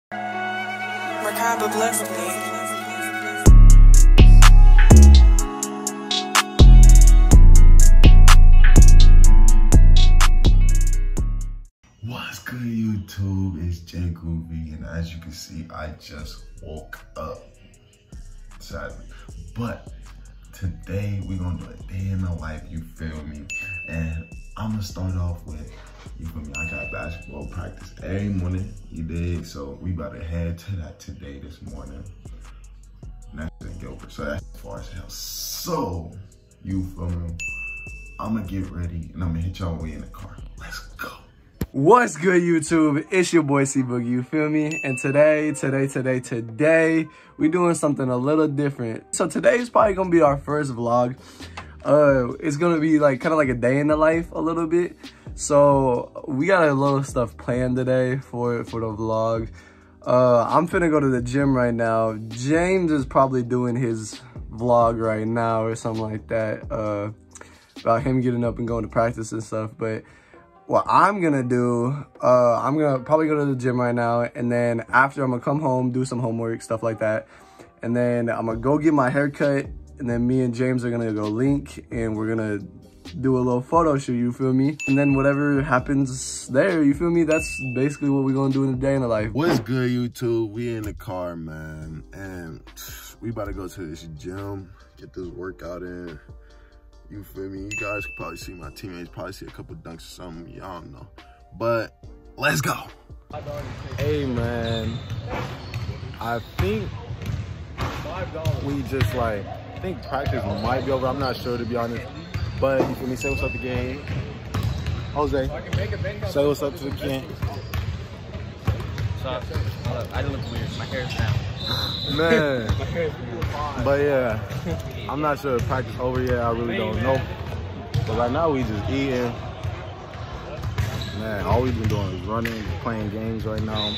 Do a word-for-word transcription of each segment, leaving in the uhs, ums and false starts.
Macabre blessed me. What's good, YouTube? It's Janko V, and as you can see, I just woke up, sadly. But today we're gonna do a day in the life, you feel me? And I'm gonna start off with, you feel me? I got basketball practice every morning, you dig? So we about to head to that today, this morning. And that's in Gilbert, so that's as far as hell. So, you feel me? I'm gonna get ready and I'm gonna hit y'all way in the car. Let's go. What's good, YouTube? It's your boy C Boogie, you feel me? And today, today, today, today, we doing something a little different. So today is probably gonna be our first vlog. Uh, it's gonna be like kind of like a day in the life a little bit. So we got a little stuff planned today for for the vlog. Uh, I'm finna go to the gym right now. James is probably doing his vlog right now or something like that. Uh, about him getting up and going to practice and stuff, but. What I'm gonna do, uh, I'm gonna probably go to the gym right now, and then after I'm gonna come home, do some homework, stuff like that. And then I'm gonna go get my hair cut, and then me and James are gonna go link, and we're gonna do a little photo shoot, you feel me? And then whatever happens there, you feel me? That's basically what we're gonna do in the day in the life. What's good, YouTube? We in the car, man, and we about to go to this gym, get this workout in. You feel me? You guys can probably see my teammates, probably see a couple dunks or something. Y'all don't know. But let's go. Hey, man. I think we just like, I think practice might be over. I'm not sure, to be honest. But you feel me? Say what's up to the gang. Jose, say what's up to the gang. What's up? Look, I didn't look weird. My hair's down. Man. But yeah, I'm not sure if practice over yet. I really don't know. But right now we just eating. Man, all we've been doing is running, playing games right now.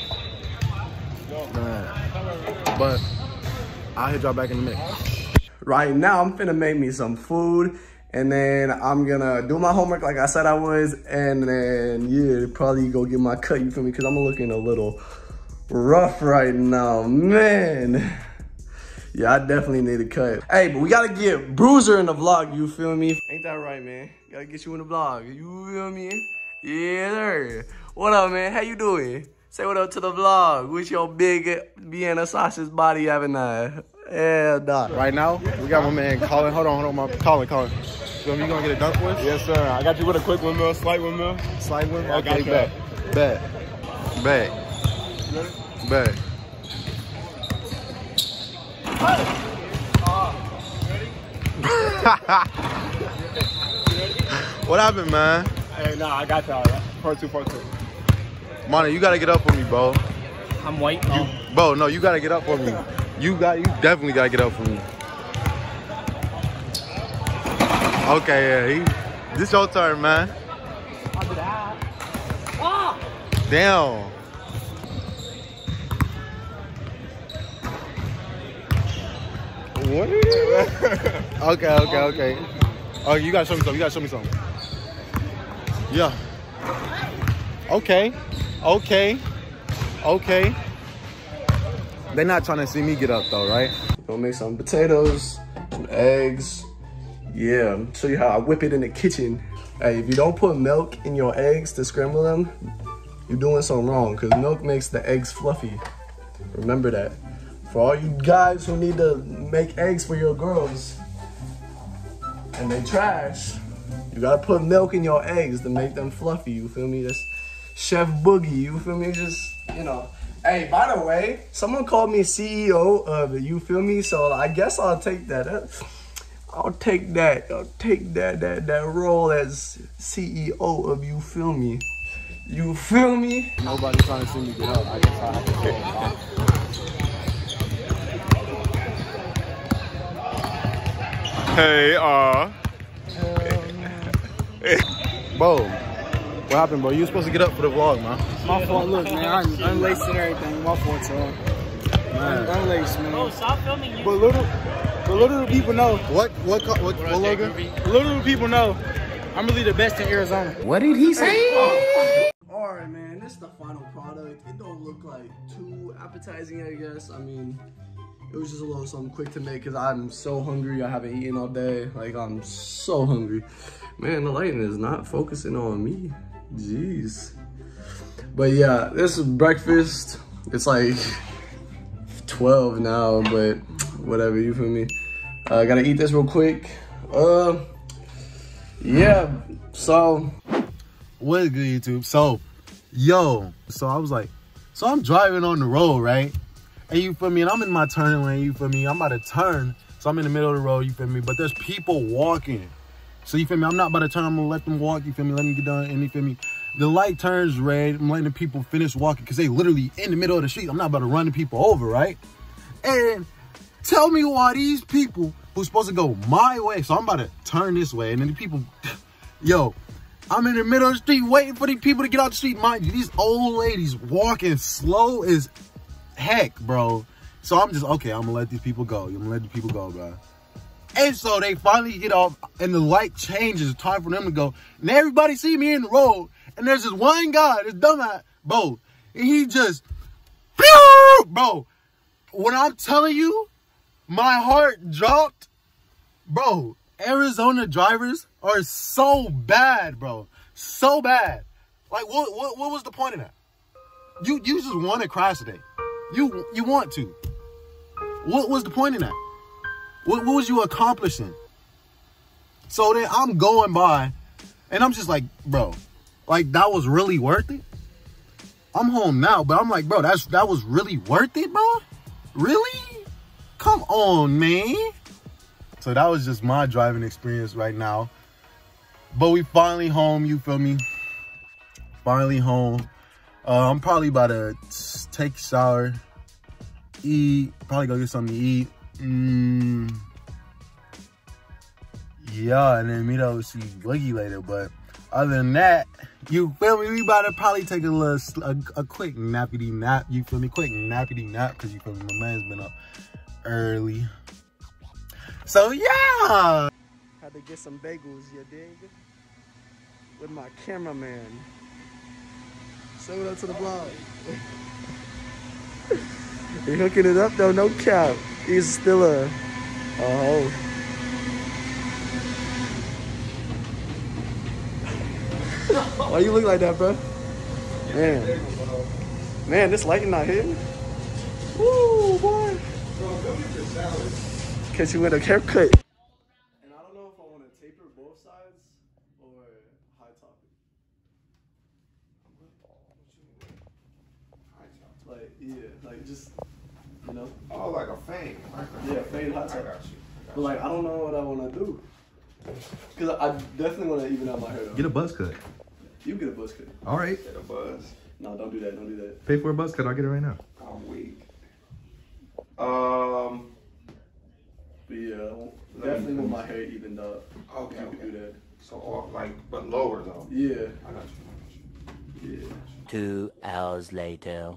Man. But I'll hit y'all back in the mix. Right now, I'm finna make me some food. And then I'm gonna do my homework like I said I was. And then, yeah, probably go get my cut, you feel me? Because I'm looking a little rough right now, man. Yeah, I definitely need a cut. Hey, but we gotta get Bruiser in the vlog, you feel me? Ain't that right, man? Gotta get you in the vlog, you feel me? Yeah, sir. What up, man? How you doing? Say what up to the vlog. With your big Vienna sausage body having a yeah, dog. Right now, we got my man Colin. Hold on, hold on, my Colin, Colin. So you gonna get a dunk for us? Yes, sir. I got you with a quick windmill, slight windmill. Slide windmill? I got Okay, you. bet. Bet. Bet. Bet. What happened, man? Hey, nah, I got y'all. Part two, part two. Monty, you gotta get up for me, bro. I'm white. You, bro, no, you gotta get up for me. You got, you definitely gotta get up for me. Okay, yeah, he, this your turn, man. I'll do that. Ah! Damn. What are you doing? Okay, okay, okay. Oh, you gotta show me something. You gotta show me something. Yeah. Okay. Okay. Okay. They're not trying to see me get up though, right? Gonna make some potatoes, some eggs. Yeah, I'll show you how I whip it in the kitchen. Hey, if you don't put milk in your eggs to scramble them, you're doing something wrong, because milk makes the eggs fluffy. Remember that. For all you guys who need to make eggs for your girls and they trash, you gotta put milk in your eggs to make them fluffy, you feel me? That's Chef Boogie, you feel me? Just, you know. Hey, by the way, someone called me C E O of it, you feel me? So I guess I'll take that. I'll take that. I'll take that that that role as C E O of, you feel me? You feel me? Nobody trying to see me get up. I guess I have to go. Hey, uh. Bro, what happened, bro? You were supposed to get up for the vlog, man. My fault. Look, man, I'm unlaced and everything. My fault, so. Man. Unlaced, man. Oh, stop filming you. But little, but little do people know. What? What? What? What, what logo? Little do people know. I'm really the best in Arizona. What did he say? All right, man. and this is the final product. It don't look like too appetizing, I guess. I mean, it was just a little something quick to make because I'm so hungry. I haven't eaten all day. Like, I'm so hungry. Man, the lighting is not focusing on me. Jeez. But yeah, this is breakfast. It's like twelve now, but whatever, you feel me? I uh, gotta eat this real quick. Uh, yeah, so. What's good, YouTube? So, yo, so I was like, so I'm driving on the road, right? And you feel me? And I'm in my turning lane, you feel me? I'm about to turn, so I'm in the middle of the road, you feel me? But there's people walking. So you feel me? I'm not about to turn, I'm gonna let them walk, you feel me? Let them get done, and you feel me? The light turns red, I'm letting the people finish walking because they literally in the middle of the street. I'm not about to run the people over, right? And tell me why these people who's supposed to go my way, so I'm about to turn this way, and then the people, yo, I'm in the middle of the street waiting for these people to get out the street. Mind you, these old ladies walking slow as heck, bro. So I'm just, okay, I'm gonna let these people go. I'm gonna let these people go, bro. And so they finally get off and the light changes. It's time for them to go. And everybody see me in the road. And there's this one guy, this dumbass, bro. And he just, bro. When I'm telling you, my heart dropped, bro. Arizona drivers are so bad, bro. So bad. Like, what, what, what was the point of that? You, you just want to crash today. You, you want to. What was the point of that? What, what was you accomplishing? So then I'm going by, and I'm just like, bro, like, that was really worth it? I'm home now, but I'm like, bro, that's that was really worth it, bro? Really? Come on, man. So that was just my driving experience right now. But we finally home, you feel me? Finally home. Uh, I'm probably about to take a shower, eat, probably go get something to eat. Mm, yeah, and then meet up with see Boogie later. But other than that, you feel me? We about to probably take a little, a, a quick nappity nap. You feel me? Quick nappity nap, because you feel me? My man's been up early. So yeah, had to get some bagels, you dig? With my cameraman. Say what up to the vlog. He hooking it up though, no cap. He's still a, a hoe. Why you look like that, bro? Man. Man, this lighting not hitting. Woo, boy. Catch you with a haircut. And I don't know if I want to taper both sides or high top it. Like, yeah, like just, you know. Oh, like a fade. Yeah, fade high top. I got you. But like, I don't know what I want to do. Because I definitely want to even out my hair though. Get a buzz cut. You get a buzz cut. All right. Get a buzz. No, don't do that. Don't do that. Pay for a buzz cut. I'll get it right now. I'm weak. Um. But yeah, definitely with my hair evened up. Okay, you okay. can do that. So off, like, but lower though. Yeah. I got you. Yeah. Two hours later.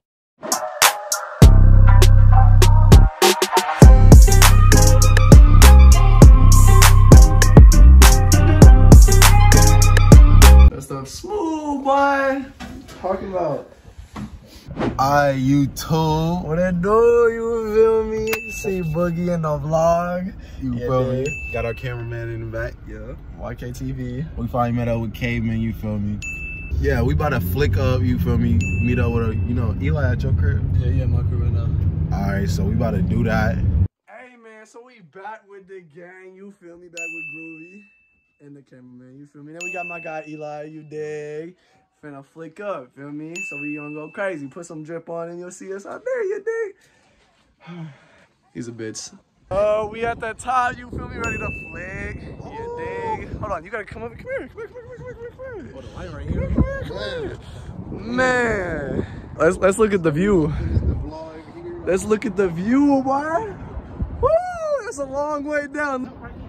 That stuff smooth, boy. Talking about. I, you too. What it do? You feel me? See Boogie in the vlog. You Yeah, feel me? dude. Got our cameraman in the back. Yeah. Y K T V. We finally met up with Caveman, you feel me? Yeah, we about to flick up, you feel me? Meet up with, a, you know, Eli at your crib. Yeah, yeah, my crib right now. All right, so we about to do that. Hey, man, so we back with the gang. You feel me? Back with Groovy and the cameraman. You feel me? Then we got my guy Eli, you dig? Finna flick up, feel me? So we gonna go crazy. Put some drip on and you'll see us out there, you dig? He's a bitch. Oh, uh, we at the top, you feel me? Ready to flick, you dig? Hold on, you gotta come over. Come here, come here, come here, come here, come here, come here. Hold on, line right here. Come here, come here, come here. Man, let's let's look at the view. Let's look at the view, boy. Woo, that's a long way down.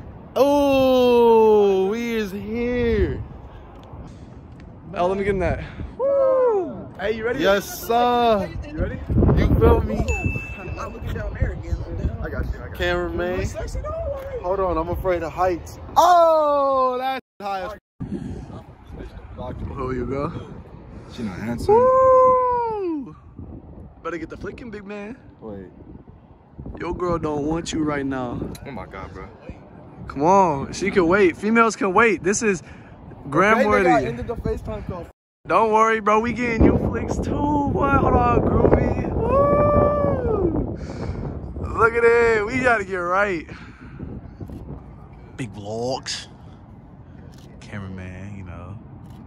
Oh, we is here. Oh, let me get in that. Woo! Hey, you ready? Yes, sir. You ready? You feel me? I'm looking down there again. I got you. I got you. Cameraman. Sexy though. Hold on, I'm afraid of heights. Oh, that's high as Oh, you go. She not answering. Woo! Better get the flicking, big man. Wait. Your girl don't want you right now. Oh my God, bro. Come on, she can wait. Females can wait. This is Gram-worthy. Okay, ended the FaceTime call. Don't worry, bro. We getting you flicks too. What? Hold on, Groovy. Woo! Look at it. We gotta get right. Big vlogs. Cameraman, you know.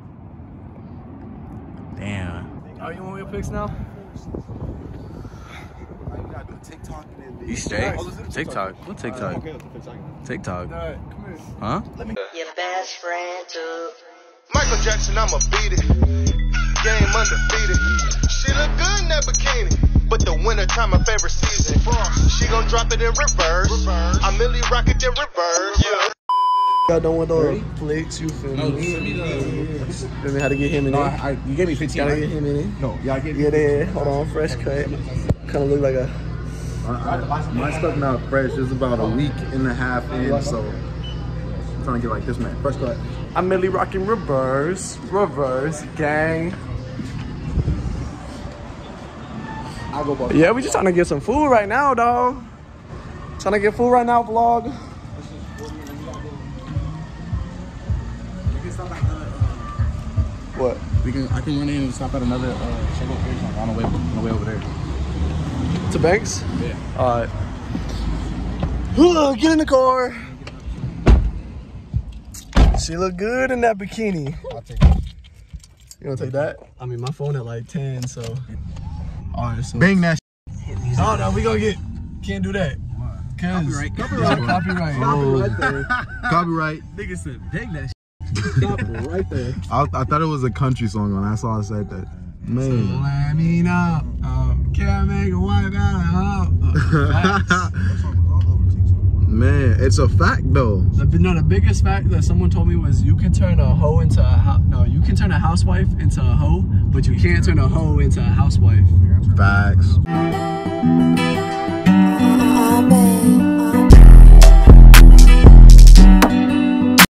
Damn. Oh, you want your pics now? TikTok and then You straight? Oh, let's do TikTok. What TikTok? Okay, let's do TikTok. TikTok. All right, come here. Huh? Your best friend too. Michael Jackson, I'ma beat it. Game undefeated. She look good in that bikini, but the winter time my favorite season. She gon' drop it in reverse. I merely rock it in reverse. Yeah. I don't want those flicks, you feel me? No, send me the. Feel me how to get him in No, there? I, I, you gave me fifteen. Gotta Right? get him in there. No, yeah, I gave you. Yeah, there. Hold on, fresh cut. Kind of look like a. My stuff not fresh. It's about a week and a half in, so I'm trying to get like this, man. Fresh cut. I'm merely rocking reverse, reverse, gang. I'll go both. Yeah, we just trying to get some food right now, dog. Trying to get food right now, vlog. What? We can. I can run in and stop at another uh, show location on the way on the way over there. To Banks? Yeah. All right. Get in the car. She look good in that bikini. I'll take it. You gonna take that? I mean, my phone at like ten, so. All right, so. Bang that. Oh no, we gonna get. Can't do that. Copyright. Copyright. Copyright. Oh. Copyright. Nigga said, dang that Stop right there. I, I thought it was a country song on. That's all I said that. Man. Let me know. Um, can't make a wife out of her. Man, it's a fact though. The, no, the biggest fact that someone told me was you can turn a hoe into a house. No, you can turn a housewife into a hoe, but you can't turn a hoe into a housewife. Facts.